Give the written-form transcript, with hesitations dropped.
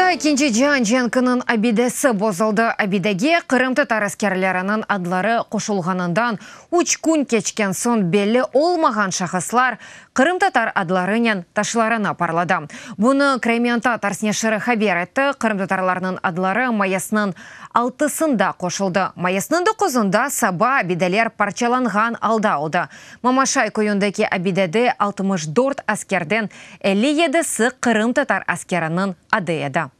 Кырымда ikinci Жан Жанкының абидесі бозылды. Абидеге Кырым татар аскерлерінің адлары қошылғанындан 3 күн кечкен сон белі олмаған шахыслар Кырым татар адларының ташларына парлады. Бұны Кремента тарснешыры хабер етті. Кырым татарларының адлары маясының 6-сында қошылды. Маясының 9-ында саба абиделер парчаланған алда алды. Мамашай көйіндегі абидеде 64 аскерден 57-сі Кырым татар аскерінің ады еді.